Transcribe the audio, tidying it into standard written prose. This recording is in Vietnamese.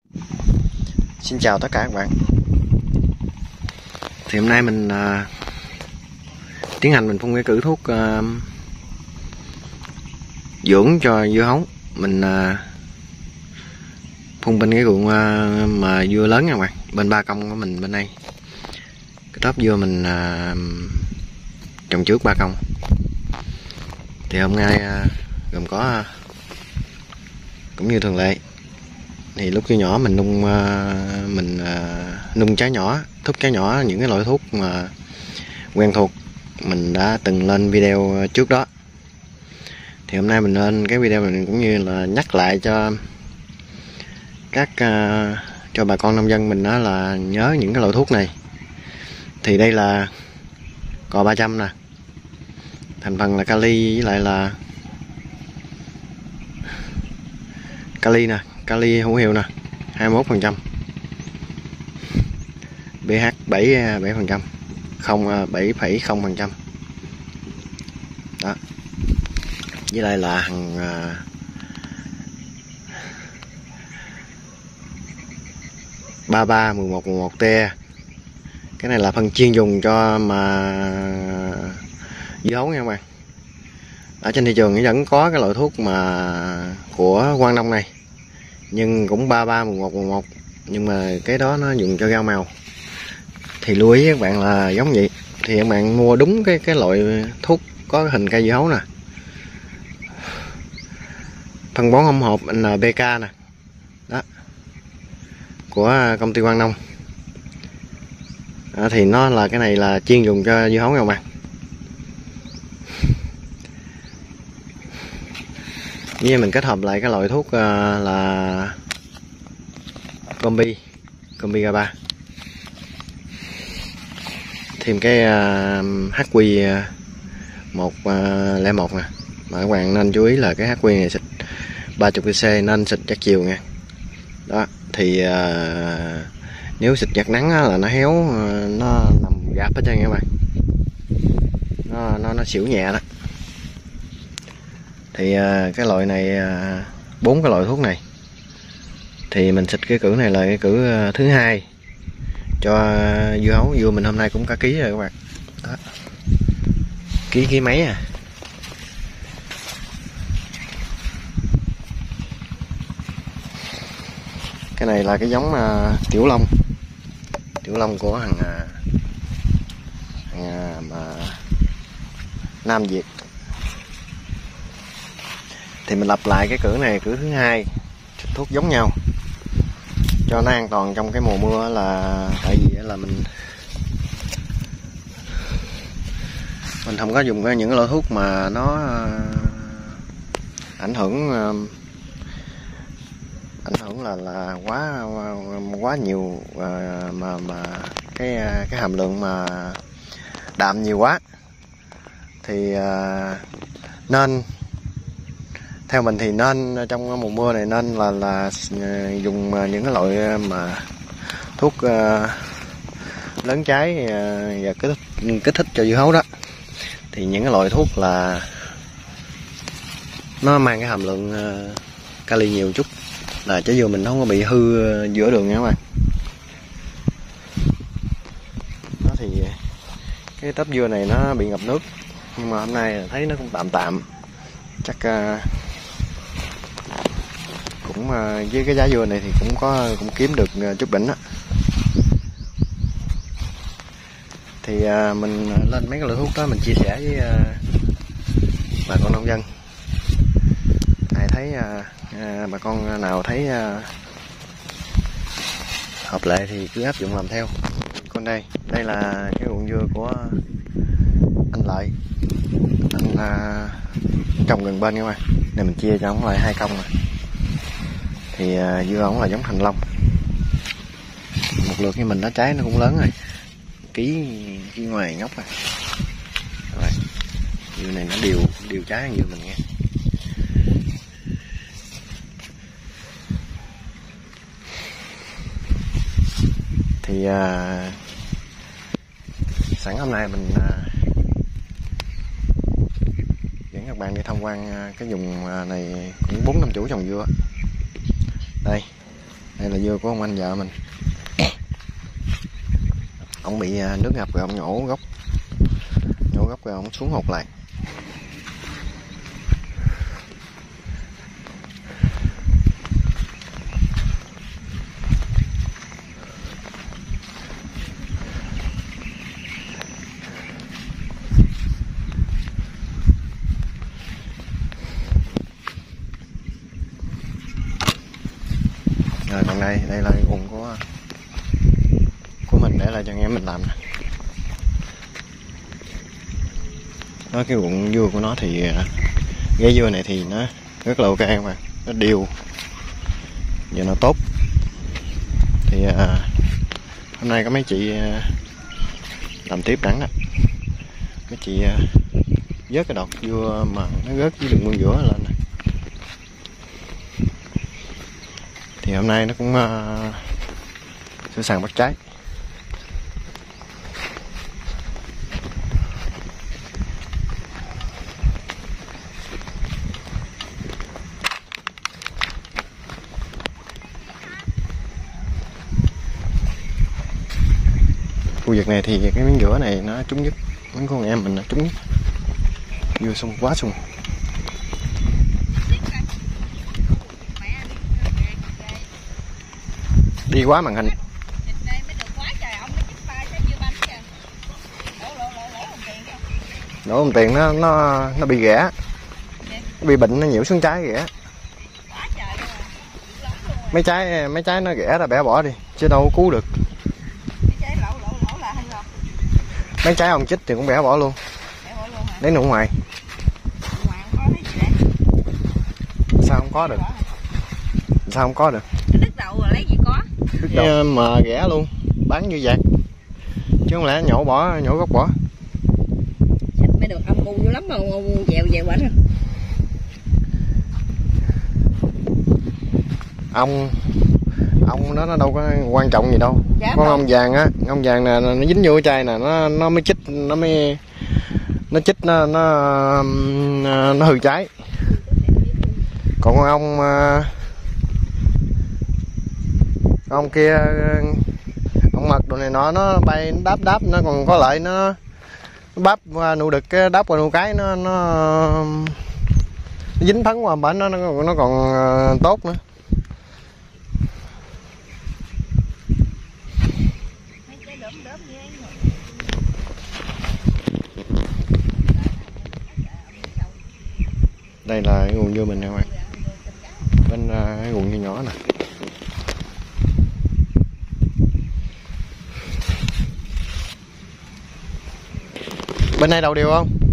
Xin chào tất cả các bạn. Thì hôm nay mình tiến hành mình phun cái cử thuốc dưỡng cho dưa hấu. Mình phun bên cái ruộng mà dưa lớn nha các bạn, bên ba công của mình bên đây. Cái tớp dưa mình trồng trước ba công. Thì hôm nay gồm có cũng như thường lệ, thì lúc dưa nhỏ mình nung trái nhỏ, thuốc trái nhỏ, những cái loại thuốc mà quen thuộc mình đã từng lên video trước đó. Thì hôm nay mình lên cái video này cũng như là nhắc lại cho cho bà con nông dân mình, đó là nhớ những cái loại thuốc này. Thì đây là cò 300 nè, thành phần là kali với lại là kali nè, kali hữu hiệu nè 21%, pH 7%, 7,0%. Đó. Với lại là hàng 331111T. Cái này là phân chuyên dùng cho mà dưa hấu nha các bạn. Ở trên thị trường vẫn có cái loại thuốc mà của Quang Đông này, nhưng cũng 331111, nhưng mà cái đó nó dùng cho rau màu. Thì lưu ý các bạn là giống vậy, thì các bạn mua đúng cái loại thuốc có hình cây dưa hấu nè. Phân bón hỗn hợp NPK nè, đó, của công ty Quang Đông. Thì nó là cái này là chuyên dùng cho dưa hấu nha các bạn. Với mình kết hợp lại cái loại thuốc là Combi GA3, thêm cái HQ101 nè. Mà các bạn nên chú ý là cái HQ này xịt 30cc, nên xịt giặt chiều nha. Đó, thì nếu xịt giặt nắng là nó héo, nó nằm gạp hết trơn nha các bạn, nó xỉu nhẹ đó. Thì cái loại này, 4 cái loại thuốc này thì mình xịt cái cử này là cái cử thứ hai cho dưa hấu. Dưa mình hôm nay cũng cả ký rồi các bạn. Đó. Ký mấy à. Cái này là cái giống Tiểu Long của hàng mà Nam Việt. Thì mình lặp lại cái cử này, cử thứ hai, xịt thuốc giống nhau cho nó an toàn trong cái mùa mưa. Là tại vì là mình không có dùng những loại thuốc mà nó ảnh hưởng là quá nhiều, mà cái hàm lượng mà đạm nhiều quá. Thì nên theo mình thì nên trong mùa mưa này nên là dùng những cái loại mà thuốc lớn trái và kích thích cho dưa hấu đó. Thì những cái loại thuốc là nó mang cái hàm lượng kali nhiều chút, là trái dưa mình không có bị hư giữa đường nha các bạn. Đó, thì cái tớp dưa này nó bị ngập nước, nhưng mà hôm nay thấy nó cũng tạm, chắc cũng với cái giá dưa này thì cũng kiếm được chút đỉnh á. Thì mình lên mấy cái loại thuốc đó mình chia sẻ với bà con nông dân. Ai thấy bà con nào thấy hợp lệ thì cứ áp dụng làm theo. Còn đây là cái ruộng dưa của anh Lợi, anh trồng gần bên các bạn. Này mình chia cho ông lại 2 công rồi. Thì dưa ổng là giống Thành Long. Một lượt như mình nó trái nó cũng lớn rồi, ký ngoài ngóc rồi. Rồi, dưa này nó đều trái hơn dưa mình nghe. Thì sẵn hôm nay mình dẫn các bạn đi tham quan cái vùng này cũng 4-5 chủ trồng dưa. Đây Đây là dưa của ông anh vợ mình. Ông bị nước ngập rồi ông nhổ gốc rồi ông xuống hột lại. Rồi còn đây là ruộng của mình để lại cho anh em mình làm nè. Đó, cái ruộng dưa của nó thì cái dưa này thì nó rất là ok các bạn, nó đều và nó tốt. Thì hôm nay có mấy chị làm tiếp đắng đó, mấy chị vớt cái đọt dưa mà nó rớt với đường nguyên giữa lên này. Thì hôm nay nó cũng sẵn sàng bắt trái. Khu vực này thì cái miếng giữa này nó trúng nhất, mấy con em mình nó trúng nhất. Dưa sung quá sung. Đi quá màn hình. Đổ đồng tiền nó bị ghẻ, nó bị bệnh, nó nhiễu xuống trái ghẻ. Mấy trái nó ghẻ là bẻ bỏ đi chứ đâu có cứu được. Mấy trái ông chích thì cũng bẻ bỏ luôn. Lấy nụ ngoài. Sao không có được? Sao không có được? Đứt đầu rồi lấy gì có? Đứt đầu mà ghẻ luôn, bán như vạt. Chứ không lẽ nhổ gốc bỏ. Mới được ông ngu dữ lắm mà ông dèo quá rồi. Ông đó nó đâu có quan trọng gì đâu. Con ông vàng á, ông vàng nè, nó dính vô cái chai nè, nó mới chích, nó chích nó hư trái. Còn ông kia, ông mật đồ này nó bay nó đáp nó còn có lợi, nó bắp qua nụ đực, đáp qua nụ cái nó dính phấn qua bển nó còn tốt nữa. Đây là cái nguồn dưa mình nè các bạn, bên cái nguồn dưa nhỏ nè. Bên này đầu đều không?